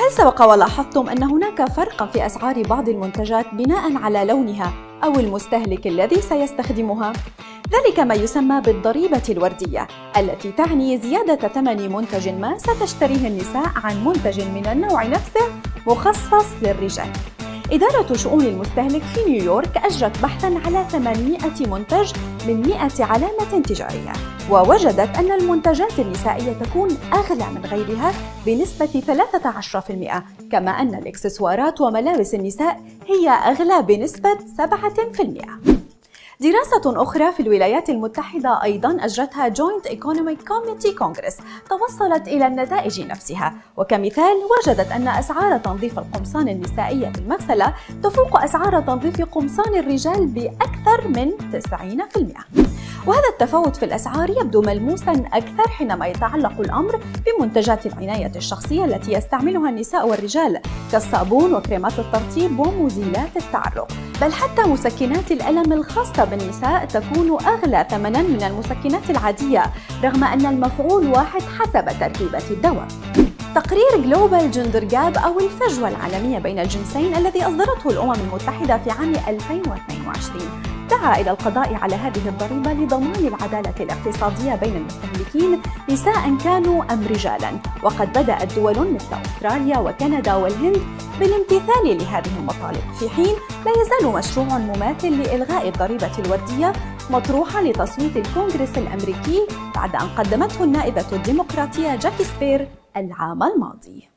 هل سبق ولاحظتم أن هناك فرقاً في أسعار بعض المنتجات بناءً على لونها أو المستهلك الذي سيستخدمها؟ ذلك ما يسمى بالضريبة الوردية، التي تعني زيادة ثمن منتج ما ستشتريه النساء عن منتج من النوع نفسه مخصص للرجال. إدارة شؤون المستهلك في نيويورك أجرت بحثاً على 800 منتج من 100 علامة تجارية، ووجدت أن المنتجات النسائية تكون أغلى من غيرها بنسبة 13%، كما أن الإكسسوارات وملابس النساء هي أغلى بنسبة 7%. دراسة أخرى في الولايات المتحدة أيضاً أجرتها Joint Economic Committee Congress توصلت إلى النتائج نفسها، وكمثال وجدت أن أسعار تنظيف القمصان النسائية في المغسلة تفوق أسعار تنظيف قمصان الرجال بأكثر من 90%. وهذا التفاوت في الأسعار يبدو ملموساً أكثر حينما يتعلق الأمر بمنتجات العناية الشخصية التي يستعملها النساء والرجال كالصابون وكريمات الترطيب ومزيلات التعرق، بل حتى مسكنات الألم الخاصة بالنساء تكون أغلى ثمناً من المسكنات العادية رغم أن المفعول واحد حسب تركيبة الدواء. تقرير جلوبال جندر جاب أو الفجوة العالمية بين الجنسين الذي أصدرته الأمم المتحدة في عام 2022 دعا إلى القضاء على هذه الضريبة لضمان العدالة الاقتصادية بين المستهلكين نساء كانوا أم رجالاً، وقد بدأت دول مثل أستراليا وكندا والهند بالامتثال لهذه المطالب، في حين لا يزال مشروع مماثل لإلغاء الضريبة الوردية مطروحة لتصويت الكونغرس الأمريكي بعد أن قدمته النائبة الديمقراطية جاكي سبير العام الماضي.